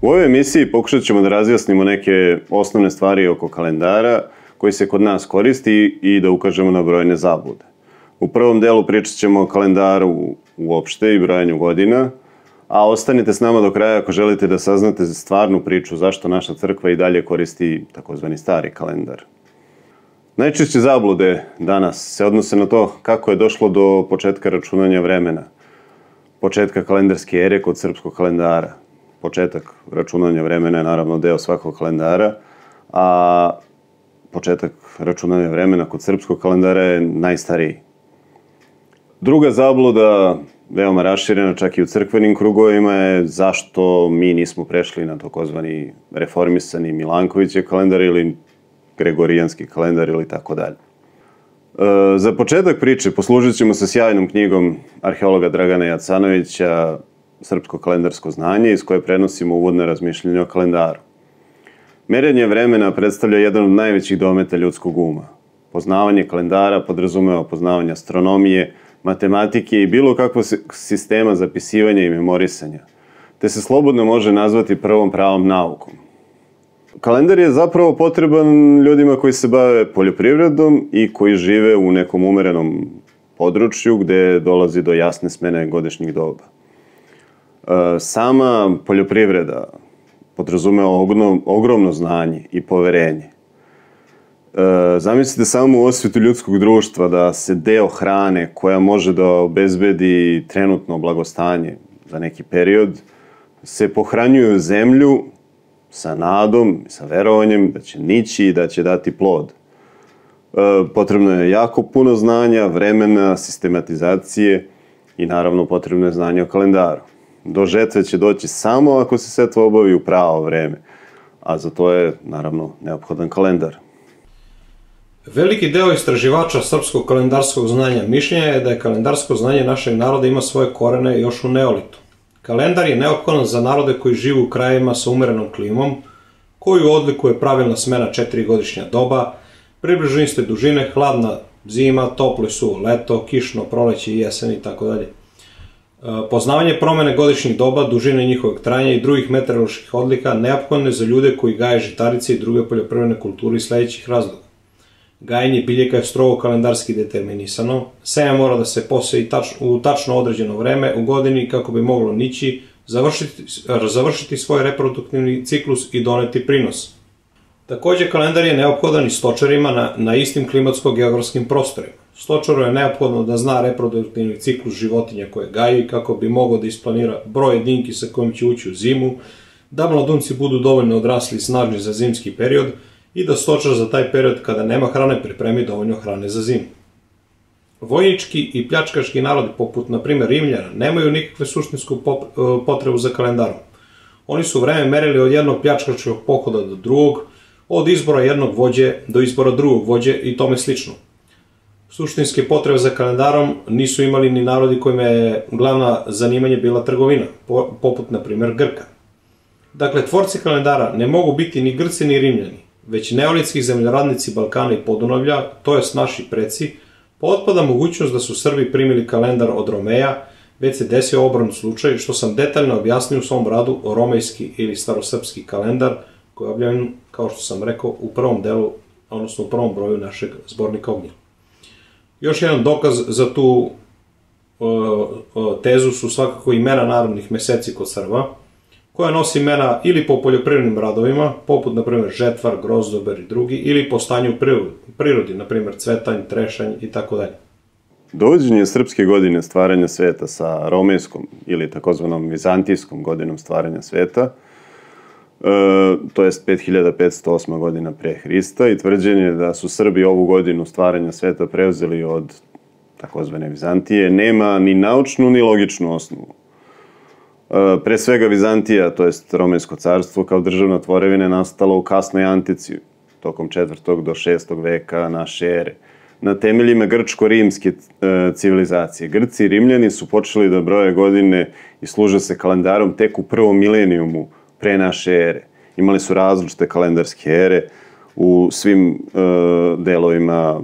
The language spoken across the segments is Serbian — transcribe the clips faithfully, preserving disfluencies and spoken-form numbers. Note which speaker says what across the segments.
Speaker 1: U ovoj emisiji pokušat ćemo da razjasnimo neke osnovne stvari oko kalendara koji se kod nas koristi i da ukažemo na brojne zablude. U prvom delu pričat ćemo o kalendaru uopšte i brojanju godina, a ostanite s nama do kraja ako želite da saznate stvarnu priču zašto naša crkva i dalje koristi takozvani stari kalendar. Najčešće zablude danas se odnose na to kako je došlo do početka računanja vremena, početka kalendarske ere kod srpskog kalendara. Početak računanja vremena je naravno deo svakog kalendara, a početak računanja vremena kod srpskog kalendara je najstariji. Druga zabluda, veoma raširena čak i u crkvenim krugovima, je zašto mi nismo prešli na takozvani reformisani Milankovićev kalendar ili Gregorijanski kalendar ili tako dalje. Za početak priče poslužit ćemo se sjajnom knjigom arheologa Dragana Jacanovića Srpsko kalendarsko znanje, iz koje prenosimo uvodne razmišljenje o kalendaru. Merenje vremena predstavlja jedan od najvećih dometa ljudskog uma. Poznavanje kalendara podrazumeva poznavanje astronomije, matematike i bilo kakvog sistema zapisivanja i memorisanja, te se slobodno može nazvati prvom pravom naukom. Kalendar je zapravo potreban ljudima koji se bave poljoprivredom i koji žive u nekom umerenom području gde dolazi do jasne smene godišnjih doba. Sama poljoprivreda podrazumeva ogromno znanje i poverenje. Zamislite samo u osvetu ljudskog društva da se deo hrane koja može da obezbedi trenutno blagostanje za neki period se pohranjuju zemlju sa nadom, sa verovanjem da će nići i da će dati plod. Potrebno je jako puno znanja, vremena, sistematizacije i naravno potrebno je znanje o kalendaru. Do žetve će doći samo ako se setva obavi u pravo vreme, a za to je naravno neophodan kalendar.
Speaker 2: Veliki deo istraživača srpskog kalendarskog znanja mišljenja je da je kalendarsko znanje našeg naroda ima svoje korene još u neolitu. Kalendar je neophodan za narode koji žive u krajevima sa umerenom klimom, koju odlikuje pravilna smena četiri godišnja doba, približno iste dužine, hladna zima, toplo i suvo leto, kišno proleće i jesen i tako dalje. Poznavanje promene godišnjih doba, dužine njihovog trajanja i drugih meteoroloških odlika neophodno je za ljude koji gaje žitarice i druge poljoprivredne kulture iz sledećih razloga. Gajenje biljaka je strogo kalendarski determinisano, seme mora da se poseje u tačno određeno vreme u godini kako bi moglo nići, završiti svoj reproduktivni ciklus i doneti prinos. Takođe, kalendar je neophodan i stočarima na istim klimatsko-geografskim prostorima. Stočaru je neophodno da zna reproduktivni ciklus životinja koje gaji kako bi mogao da isplanira broj jedinki sa kojim će ući u zimu, da mladunci budu dovoljno odrasli i snažni za zimski period i da stočar za taj period kada nema hrane pripremi dovoljno hrane za zimu. Vojnički i pljačkaški narodi, poput na primer Rimljana, nemaju nikakve suštinsku potrebu za kalendarom. Oni su vreme merili od jednog pljačkaškog pohoda do drugog, od izbora jednog vođe do izbora drugog vođe i tome slično. Suštinske potrebe za kalendarom nisu imali ni narodi kojima je glavna zanimanje bila trgovina, poput na primer Grka. Dakle, tvorci kalendara ne mogu biti ni Grci ni Rimljani, već neolitski zemljoradnici Balkana i Podunavlja, to jest naši preci, pa otpada mogućnost da su Srbi primili kalendar od Romeja, već se desio obrnut slučaj, što sam detaljno objasnio u svom radu o romejski ili starosrpski kalendar, koji je objavljen, kao što sam rekao, u prvom delu, odnosno u prvom broju našeg zbornika Ognja. Još jedan dokaz za tu tezu su svakako imena narodnih meseci kod Srba, koja nosi imena ili po poljoprivrednim radovima, poput, na primjer, žetvar, grozdober i drugi, ili po stanju prirodi, na primjer, cvetanj, trešanj i tako dalje.
Speaker 1: Dovođenje srpske godine stvaranja sveta sa romejskom ili takozvanom vizantijskom godinom stvaranja sveta, to jest pet hiljada petsto osma godina pre Hrista, i tvrđenje da su Srbi ovu godinu stvaranja sveta preuzeli od takozvane Vizantije, nema ni naučnu ni logičnu osnovu. Pre svega Vizantija, to jest Romejsko carstvo, kao državna tvorevina je nastala u kasnoj antici, tokom četvrtog do šestog veka naše ere, na temeljima grčko-rimske civilizacije. Grci i Rimljani su počeli da broje godine i služe se kalendarom tek u prvom milenijumu pre naše ere. Imali su različite kalendarske ere u svim delovima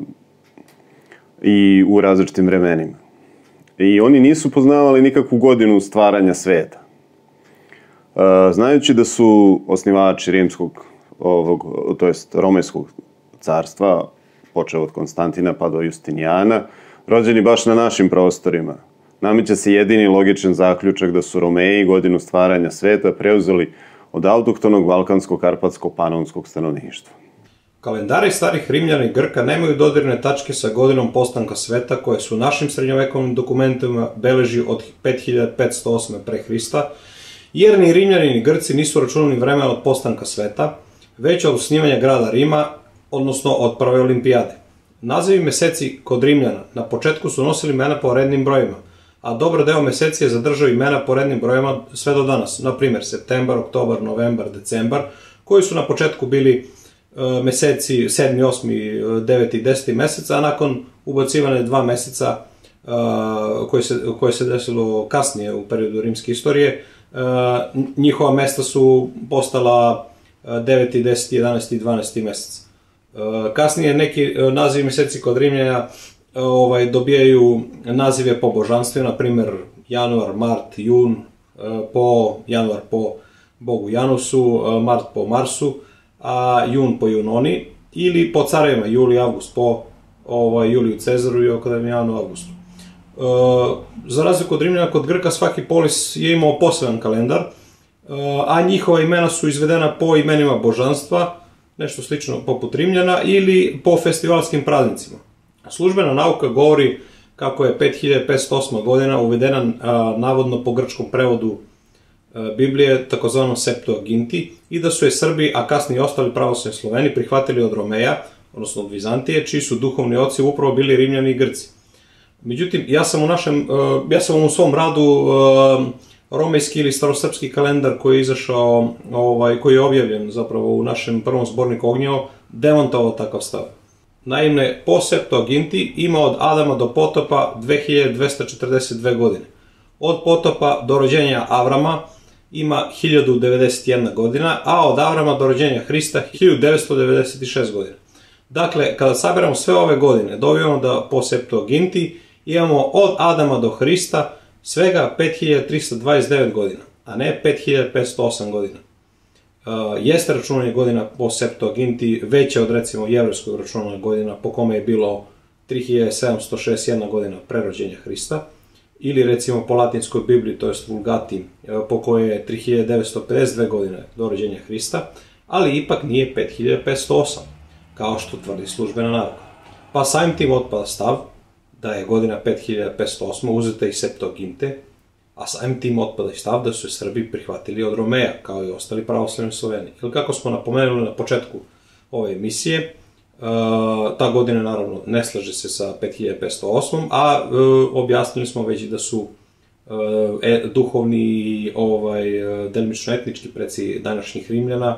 Speaker 1: i u različitim vremenima. I oni nisu poznavali nikakvu godinu stvaranja sveta. Znajući da su osnivači rimskog, ovog, to jest Romejskog carstva, počeo od Konstantina pa do Justinijana, rođeni baš na našim prostorima, nameće se jedini logičan zaključak da su Romeji godinu stvaranja sveta preuzeli od autohtonog balkansko-karpatsko-panonskog stanovništva.
Speaker 2: Kalendari starih Rimljana i Grka nemaju dodirne tačke sa godinom postanka sveta koje su u našim srednjovekovnim dokumentima beleži od pet hiljada petsto osme pre Hrista, jer ni Rimljani ni Grci nisu računali vremena od postanka sveta, već od osnivanja grada Rima, odnosno od prve olimpijade. Nazivi meseci kod Rimljana na početku su nosili imena po rednim brojima, a dobar deo meseci je zadržao imena po rednim brojima sve do danas, na primjer septembar, oktobar, novembar, decembar, koji su na početku bili meseci sedmi, osmi, deveti i deseti mesec, a nakon ubacivane dva meseca koje se, koje se desilo kasnije u periodu rimske istorije, njihova mesta su postala deveti, deseti, jedanaesti i dvanaesti mesec. Kasnije neki nazivi meseci kod Rimljana ovaj, dobijaju nazive po božanstvima, na primjer januar, mart, jun, po januar po bogu Janusu, mart po Marsu, a jun po Junoni, ili po carevima, juli, avgust po ovaj, Juliju Cezaru i Oktavijaniju Avgustu. E, za razliku od Rimljana, kod Grka svaki polis je imao poseban kalendar, e, a njihova imena su izvedena po imenima božanstva, nešto slično poput Rimljana, ili po festivalskim praznicima. Službena nauka govori kako je pet hiljada petsto osma godina uvedena a, navodno po grčkom prevodu a, Biblije, takozvanom Septuaginti, i da su je Srbi, a kasnije i ostali pravoslavni Sloveni, prihvatili od Romeja, odnosno od Vizantije, čiji su duhovni oci upravo bili Rimljani i Grci. Međutim, ja sam u, našem, a, ja sam u svom radu a, romejski ili starosrpski kalendar koji je izašao, ovaj, koji je objavljen zapravo u našem prvom zborniku Ognjevo, demontovao takav stav. Naime, po Septuaginti ima od Adama do potopa dve hiljade dvesta četrdeset dve godine. Od potopa do rođenja Avrama ima hiljadu devedeset jedna godina, a od Avrama do rođenja Hrista hiljadu devetsto devedeset šest godina. Dakle, kada saberamo sve ove godine, dobijemo da po Septuaginti imamo od Adama do Hrista svega pet hiljada trista dvadeset devet godina, a ne pet hiljada petsto osam godina. Uh, jeste računanje godina po Septuaginti veće od recimo jevrejskog računanja godina po kome je bilo tri hiljade sedamsto šezdeset jedna godina pre rođenja Hrista, ili recimo po latinskoj Bibliji, to jest Vulgati, po kojoj je tri hiljade devetsto pedeset dve godine do rođenja Hrista, ali ipak nije pet hiljada petsto osam, kao što tvrdi službena nauka. Pa samim tim otpada stav da je godina pet hiljada petsto osam uzeta iz Septuaginte, a samim tim otpada i stav da su je Srbi prihvatili od Romeja, kao i ostali pravoslavni Sloveni. Ili kako smo napomenuli na početku ove emisije, ta godina naravno ne slaže se sa pet hiljada petsto osam, a objasnili smo već da su duhovni i ovaj, delimično etnički preci današnjih Rimljana,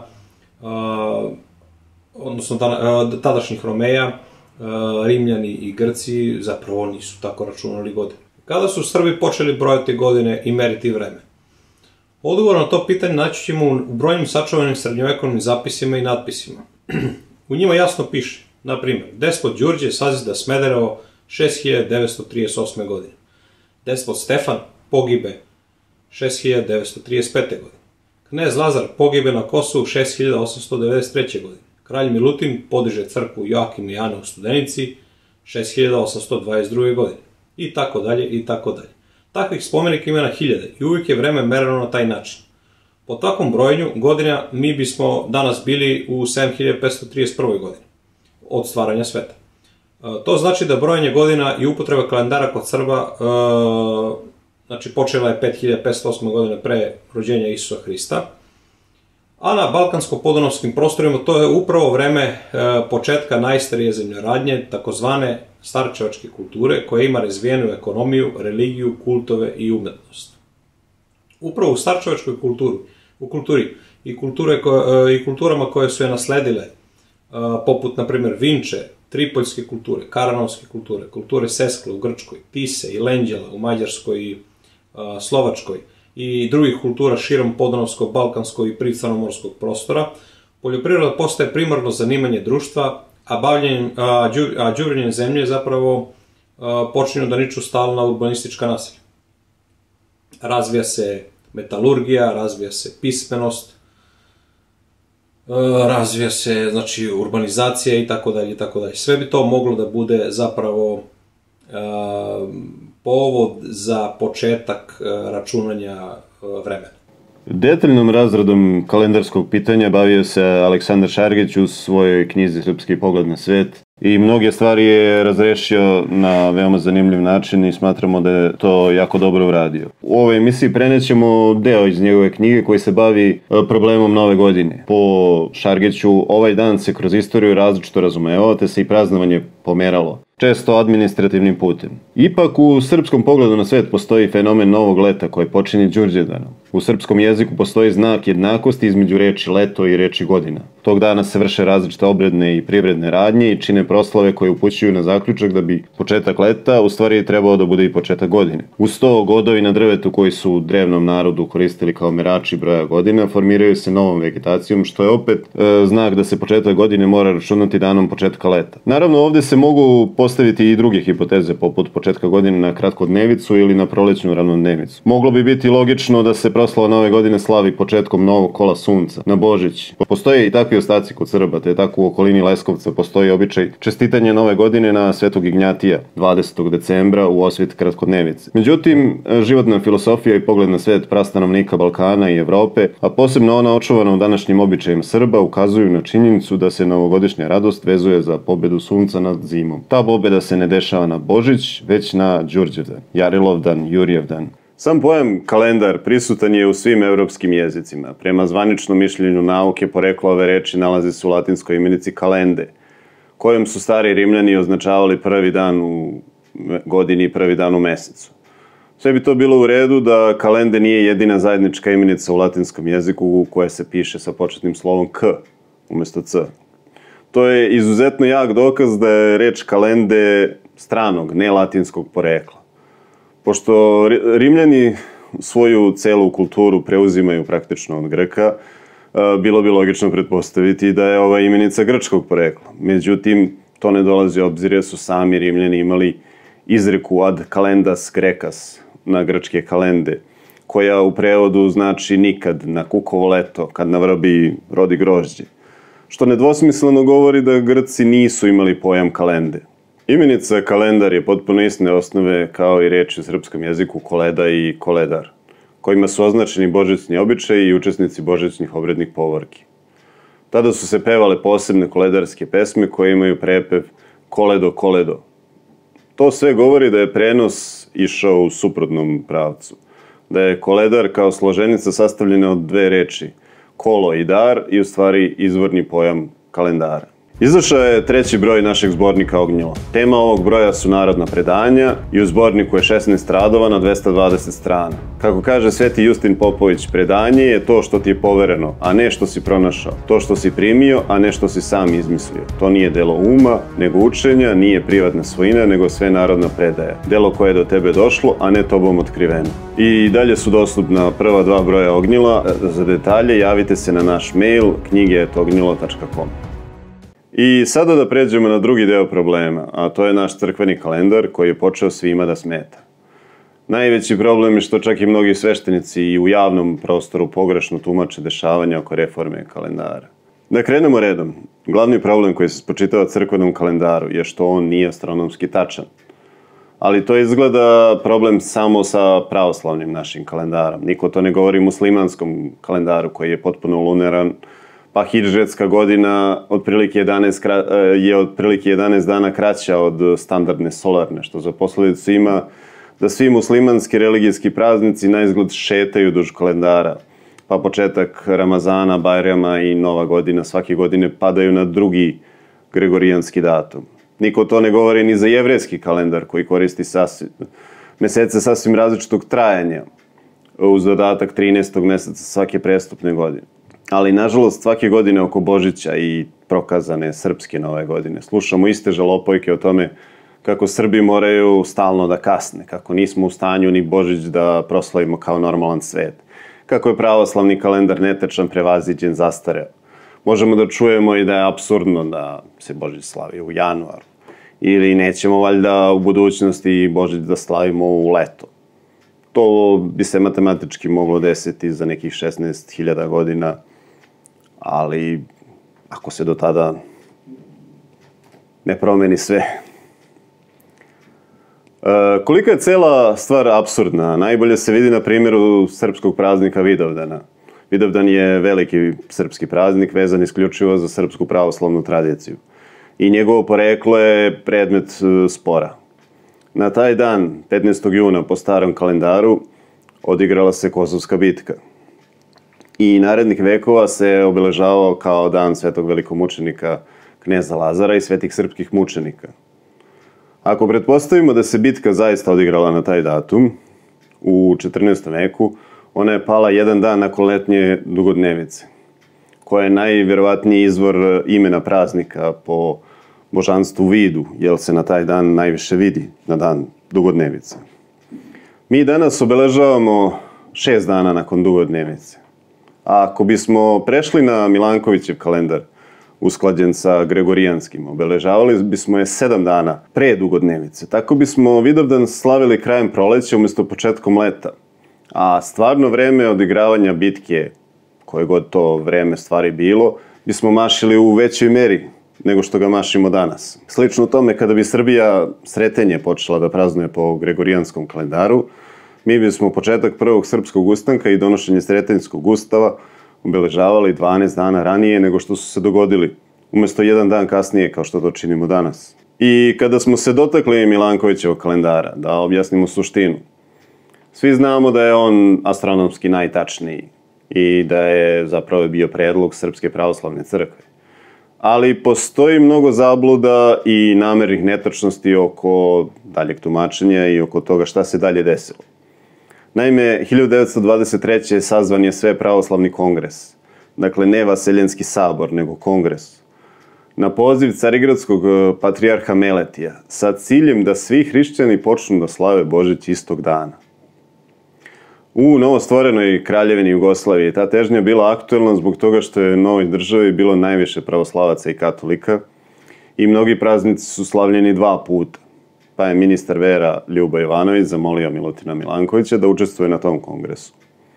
Speaker 2: odnosno tadašnjih Romeja, Rimljani i Grci zapravo nisu tako računali godine. Kada su Srbi počeli brojati godine i meriti vreme? Odgovor na to pitanje naći ćemo u brojnim sačuvanim srednjovekovnim zapisima i natpisima. U njima jasno piše, na primjer, despot Đurđe sazida Smederevo šest hiljada devetsto trideset osme godine. Despot Stefan pogibe šest hiljada devetsto trideset pete godine. Knez Lazar pogibe na Kosovu šest hiljada osamsto devedeset treće godine. Kralj Milutin podiže crkvu Joakim i Jana u Studenici šest hiljada osamsto dvadeset druge godine. I tako dalje, i tako dalje. Takvih spomenika ima na hiljade i uvijek je vreme merano na taj način. Po takvom brojenju godina mi bismo danas bili u sedam hiljada petsto trideset prve godini od stvaranja sveta. To znači da brojanje godina i upotreba kalendara kod Srba, znači počela je pet hiljada petsto osme godine pre rođenja Isusa Hrista, a na balkansko-podunavskim prostorima to je upravo vreme početka najstarije zemljoradnje, takozvane starčevačke kulture, koja ima razvijenu ekonomiju, religiju, kultove i umetnost. Upravo u starčevačkoj kulturi, u kulturi i, kulture, i kulturama koje su je nasledile, poput, na primjer, Vinče, Tripoljske kulture, Karanovske kulture, kulture Seskle u Grčkoj, Tise i Lenđela u Mađarskoj i Slovačkoj i drugih kultura širom podunavskog, balkanskog i pricrnomorskog prostora, poljoprivreda postaje primarno zanimanje društva, a bavljenjem, a, džu, a đubrenjem zemlje zapravo a, počinju da niču stalna urbanistička naselja. Razvija se metalurgija, razvija se pismenost, razvija se, znači, urbanizacija i tako dalje i tako dalje. Sve bi to moglo da bude zapravo povod za početak računanja vremena.
Speaker 1: Detaljnom razradom kalendarskog pitanja bavio se Aleksandar Šargić u svojoj knjizi Srpski pogled na svet i mnoge stvari je razrešio na veoma zanimljiv način i smatramo da je to jako dobro uradio. U ovoj emisiji prenećemo deo iz njegove knjige koji se bavi problemom Nove godine. Po Šargiću ovaj dan se kroz istoriju različito razumevao te se i praznovanje pomeralo, često administrativnim putem. Ipak u srpskom pogledu na svet postoji fenomen novog leta koji počinje Đurđevdanom. U srpskom jeziku postoji znak jednakosti između reči leto i reči godina. Tog dana se vrše različite obredne i privredne radnje i čine proslave koje upućuju na zaključak da bi početak leta u stvari trebao da bude i početak godine. Uz to godovi na drvetu koji su u drevnom narodu koristili kao merači broja godina formiraju se novom vegetacijom, što je opet e, znak da se početak godine mora računati danom početka leta. Naravno, ovdje se mogu postaviti i druge hipoteze poput početka godine na kratkodnevicu ili na prolećnu ravnodnevicu. Moglo bi biti logično da se proslava Nove godine slavi početkom novog kola sunca, na Božić. Postoje i takvi ostaci kod Srba, te tako u okolini Leskovca postoji običaj čestitanja Nove godine na Svetog Ignjatija, dvadesetog decembra u osvit kratkodnevice. Međutim, životna filosofija i pogled na svet prastanovnika Balkana i Evrope, a posebno ona očuvana u današnjim običajima Srba, ukazuju na činjenicu da se novogodišnja radost vezuje za pobedu sunca nad zimom. Ta pobeda se ne dešava na Božić, već na Đurđevdan, Jarilovdan, Jurijevdan. Sam pojam kalendar prisutan je u svim evropskim jezicima. Prema zvaničnom mišljenju nauke, poreklo ove reči nalazi se u latinskoj imenici kalende, kojom su stari Rimljani označavali prvi dan u godini i prvi dan u mesecu. Sve bi to bilo u redu da kalende nije jedina zajednička imenica u latinskom jeziku koja se piše sa početnim slovom k umjesto c. To je izuzetno jak dokaz da je reč kalende stranog, ne latinskog porekla. Pošto Rimljani svoju celu kulturu preuzimaju praktično od Grka, bilo bi logično pretpostaviti da je ova imenica grčkog porekla. Međutim, to ne dolazi u obzir jer su sami Rimljani imali izreku ad calendas grecas na grčke kalende, koja u prevodu znači nikad, na kukovo leto, kad na vrbi rodi grožđe. Što nedvosmisleno govori da Grci nisu imali pojam kalende. Imenica kalendar je potpuno iste osnove kao i reči u srpskom jeziku koleda i koledar, kojima su označeni božićni običaji i učesnici božićnih obrednih povorki. Tada su se pevale posebne koledarske pesme koje imaju prepev koledo, koledo. To sve govori da je prenos išao u suprotnom pravcu. Da je koledar kao složenica sastavljena od dve reči, kolo i dar, i u stvari izvorni pojam kalendara. Izašao je treći broj našeg zbornika Ognjilo. Tema ovog broja su narodna predanja i u zborniku je šesnaest radova na dvesta dvadeset strana. Kako kaže Sveti Justin Popović, predanje je to što ti je povereno, a ne što si pronašao. To što si primio, a ne što si sam izmislio. To nije delo uma, nego učenja, nije privatna svojina, nego sve narodna predaja. Delo koje je do tebe došlo, a ne tobom otkriveno. I dalje su dostupna prva dva broja Ognjila. Za detalje javite se na naš mail knjige et ognjilo tačka com. I sada da pređemo na drugi deo problema, a to je naš crkveni kalendar koji je počeo svima da smeta. Najveći problem je što čak i mnogi sveštenici i u javnom prostoru pogrešno tumače dešavanja oko reforme kalendara. Da krenemo redom, glavni problem koji se spočitava crkvenom kalendaru je što on nije astronomski tačan. Ali to izgleda problem samo sa pravoslavnim našim kalendarom. Niko to ne govori muslimanskom kalendaru koji je potpuno lunaran, pa hidžretska godina otprilike jedanaest, je otprilike jedanaest dana kraća od standardne solarne, što za posledicu ima da svi muslimanski religijski praznici naizgled šetaju duž kalendara, pa početak Ramazana, Bajrama i Nova godina svake godine padaju na drugi gregorijanski datum. Niko to ne govori ni za jevrejski kalendar koji koristi sasvim, mesece sasvim različitog trajanja, uz dodatak trinaestog meseca svake prestupne godine. Ali, nažalost, svake godine oko Božića i prokazane srpske Nove godine slušamo iste žalopojke o tome kako Srbi moraju stalno da kasne, kako nismo u stanju ni Božić da proslavimo kao normalan svet, kako je pravoslavni kalendar netečan, prevaziđen, zastareo. Možemo da čujemo i da je apsurdno da se Božić slavi u januaru, ili nećemo valjda u budućnosti Božić da slavimo u leto. To bi se matematički moglo desiti za nekih šesnaest hiljada godina, ali ako se do tada ne promeni sve. E, kolika je cela stvar apsurdna, najbolje se vidi na primjeru srpskog praznika Vidovdana. Vidovdan je veliki srpski praznik vezan isključivo za srpsku pravoslavnu tradiciju. I njegovo poreklo je predmet spora. Na taj dan, petnaestog juna po starom kalendaru, odigrala se Kosovska bitka. I narednih vekova se obeležavao kao dan svetog velikomučenika kneza Lazara i svetih srpskih mučenika. Ako pretpostavimo da se bitka zaista odigrala na taj datum, u četrnaestom veku, ona je pala jedan dan nakon letnje dugodnevice, koja je najvjerovatniji izvor imena praznika po božanstvu vidu, jer se na taj dan najviše vidi, na dan dugodnevice. Mi danas obeležavamo šest dana nakon dugodnevice. A ako bismo prešli na Milankovićev kalendar, usklađen sa Gregorijanskim, obeležavali bismo je sedam dana pre dugodnevice. Tako bismo Vidovdan slavili krajem proleća umjesto početkom leta. A stvarno vreme odigravanja bitke, koje god to vreme stvari bilo, bismo mašili u većoj meri nego što ga mašimo danas. Slično tome, kada bi Srbija Sretenje počela da praznuje po Gregorijanskom kalendaru, mi bismo početak prvog srpskog ustanka i donošenje Sretenjskog ustava obeležavali dvanaest dana ranije nego što su se dogodili, umjesto jedan dan kasnije kao što to činimo danas. I kada smo se dotakli Milankovićevog kalendara, da objasnimo suštinu, svi znamo da je on astronomski najtačniji i da je zapravo bio predlog Srpske pravoslavne crkve. Ali postoji mnogo zabluda i namernih netačnosti oko daljeg tumačenja i oko toga šta se dalje desilo. Naime, hiljadu devetsto dvadeset treće. sazvan je Svepravoslavni kongres. Dakle, ne Vaseljenski sabor, nego kongres. Na poziv carigradskog patrijarha Meletija, sa ciljem da svi hrišćani počnu da slave Božić istog dana. U novostvorenoj kraljevini Jugoslaviji ta težnja bila aktuelna zbog toga što je u novoj državi bilo najviše pravoslavaca i katolika i mnogi praznici su slavljeni dva puta. Pa je ministar vera Ljubo Jovanović zamolio Milutina Milankovića da učestvuje na tom kongresu.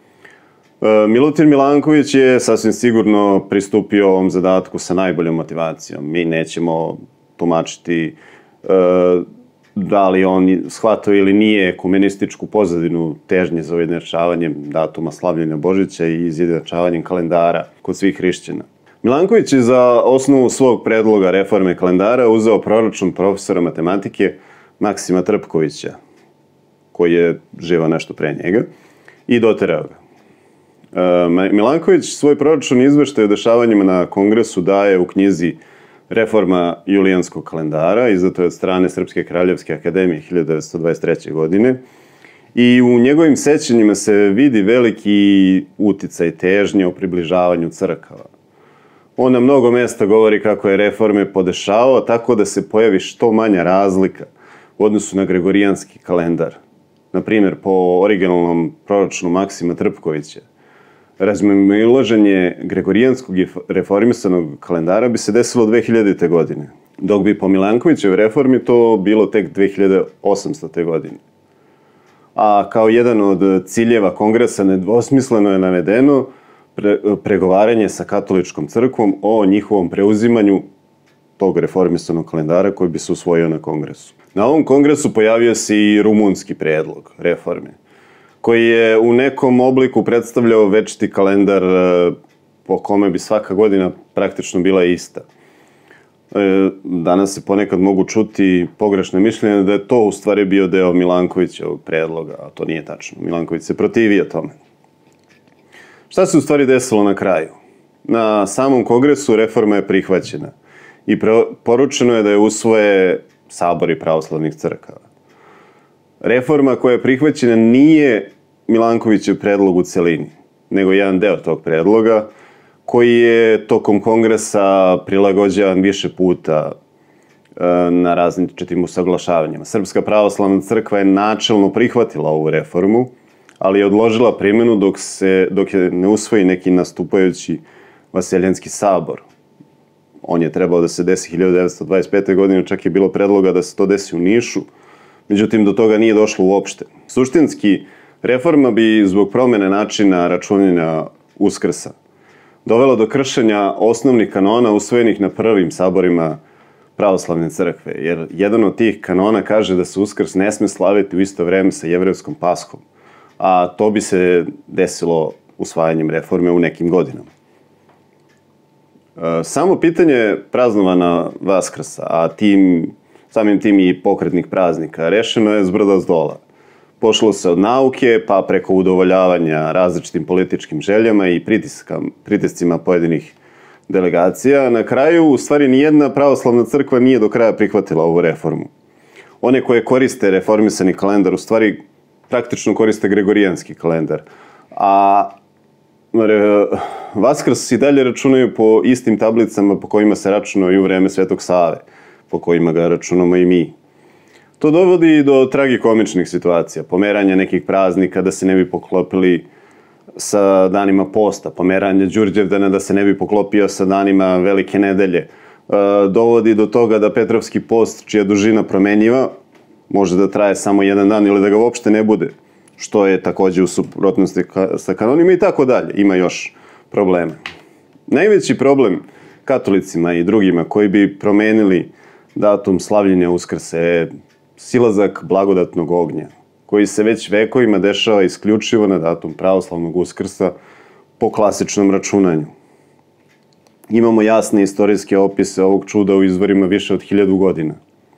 Speaker 1: Milutin Milanković je sasvim sigurno pristupio ovom zadatku sa najboljom motivacijom. Mi nećemo tumačiti da li on shvatao ili nije ekumenističku pozadinu težnje za ujednačavanjem datuma slavljenja Božića i izjednačavanjem kalendara kod svih hrišćana. Milanković je za osnovu svog predloga reforme kalendara uzeo proračun profesora matematike Maksima Trpkovića, koji je živao nešto pre njega, i doterao ga. Milanković svoj proračun izveštaj o dešavanjima na kongresu daje u knjizi Reforma julijanskog kalendara, izdato je od strane Srpske kraljevske akademije hiljadu devetsto dvadeset treće. godine. I u njegovim sećanjima se vidi veliki uticaj težnje o približavanju crkava. On na mnogo mesta govori kako je reforme podešavao tako da se pojavi što manja razlika u odnosu na Gregorijanski kalendar. Naprimjer, po originalnom proračunu Maksima Trpkovića, razmimoilaženje Gregorijanskog i reformisanog kalendara bi se desilo dve hiljadite. godine, dok bi po Milankovićevoj reformi to bilo tek dve hiljade osamstote. godine. A kao jedan od ciljeva kongresa nedvosmisleno je navedeno pre, pregovaranje sa katoličkom crkvom o njihovom preuzimanju tog reformisanog kalendara koji bi se usvojio na kongresu. Na ovom kongresu pojavio se i rumunski predlog reforme, koji je u nekom obliku predstavljao večiti kalendar po kome bi svaka godina praktično bila ista. Danas se ponekad mogu čuti pogrešne mišljenje da je to u stvari bio deo Milankovićevog predloga, a to nije tačno. Milanković se protivio tome. Šta se u stvari desilo na kraju? Na samom kongresu reforma je prihvaćena i poručeno je da je usvoje sabori pravoslavnih crkava. Reforma koja je prihvaćena nije Milankovićev predlog u celini, nego jedan deo tog predloga koji je tokom kongresa prilagođavan više puta na različitim usaglašavanjima. Srpska pravoslavna crkva je načelno prihvatila ovu reformu, ali je odložila primjenu dok, se, dok je ne usvoji neki nastupajući Vaseljenski sabor. On je trebao da se desi hiljadu devetsto dvadeset pete. godine, čak je bilo predloga da se to desi u Nišu, međutim do toga nije došlo uopšte. Suštinski, Reforma bi zbog promene načina računanja Uskrsa dovela do kršenja osnovnih kanona usvojenih na prvim saborima pravoslavne crkve, jer jedan od tih kanona kaže da se Uskrs ne sme slaviti u isto vreme sa jevrejskom Paschom, a to bi se desilo usvajanjem reforme u nekim godinama. Samo pitanje praznovana Vaskrsa, a tim, samim tim i pokretnih praznika, rešeno je zbrda zdola. Pošlo se od nauke, pa preko udovoljavanja različitim političkim željama i pritiscima pojedinih delegacija. Na kraju, u stvari, nijedna pravoslavna crkva nije do kraja prihvatila ovu reformu. One koje koriste reformisani kalendar, u stvari, praktično koriste gregorijanski kalendar. A Vaskrs i dalje računaju po istim tablicama po kojima se računao i u vreme Svetog Save, po kojima ga računamo i mi. To dovodi do tragikomičnih situacija, pomeranja nekih praznika da se ne bi poklopili sa danima posta, pomeranje Đurđevdana da se ne bi poklopio sa danima Velike nedelje. Dovodi do toga da Petrovski post, čija dužina promenjiva, može da traje samo jedan dan ili da ga uopšte ne bude, što je takođe u suprotnosti sa kanonima i tako dalje. Ima još problema. Najveći problem katolicima i drugima koji bi promenili datum slavljenja Uskrsa je silazak blagodatnog ognja, koji se već vekovima dešava isključivo na datum pravoslavnog Uskrsa po klasičnom računanju. Imamo jasne istorijske opise ovog čuda u izvorima više od hiljadu godina.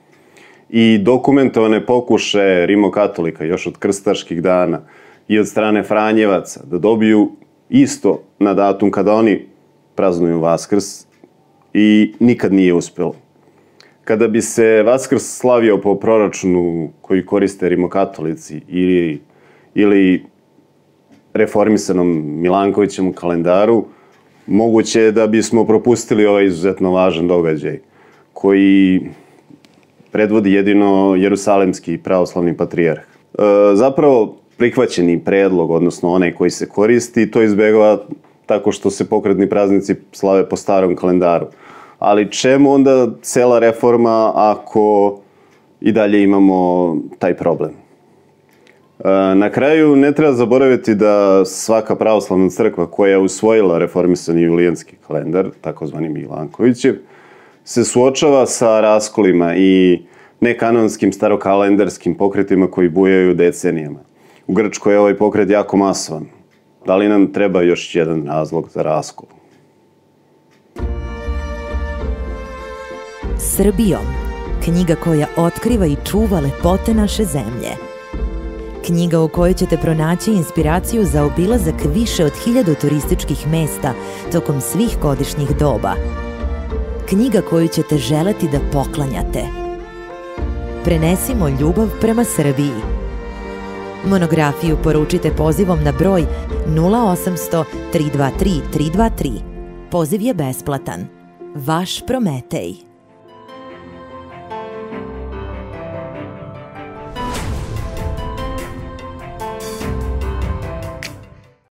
Speaker 1: I dokumentovane pokušaje rimokatolika još od krstaških dana i od strane Franjevaca da dobiju isto na datum kada oni praznuju Vaskrs i nikad nije uspelo. Kada bi se Vaskrs slavio po proračunu koji koriste rimokatolici ili, ili reformisanom Milankovićevom kalendaru, moguće je da bismo propustili ovaj izuzetno važan događaj koji predvodi jedino Jerusalemski pravoslavni patrijarh. E, zapravo, prihvaćeni predlog, odnosno onaj koji se koristi, to izbegava tako što se pokretni praznici slave po starom kalendaru. Ali čemu onda cela reforma ako i dalje imamo taj problem? Na kraju ne treba zaboraviti da svaka pravoslavna crkva koja je usvojila reformisani julijanski kalendar, takozvani Milankovićev, se suočava sa raskolima i nekanonskim starokalendarskim pokretima koji bujaju decenijama. U Grčkoj je ovaj pokret jako masovan. Da li nam treba još jedan razlog za raskol?
Speaker 3: Srbijom, knjiga koja otkriva i čuva lepote naše zemlje. Knjiga u kojoj ćete pronaći inspiraciju za obilazak više od hiljadu turističkih mesta tokom svih godišnjih doba. Knjiga koju ćete želeti da poklanjate. Prenesimo ljubav prema Srbiji. Monografiju poručite pozivom na broj nula osamsto tri dva tri tri dva tri. Poziv je besplatan. Vaš Prometej.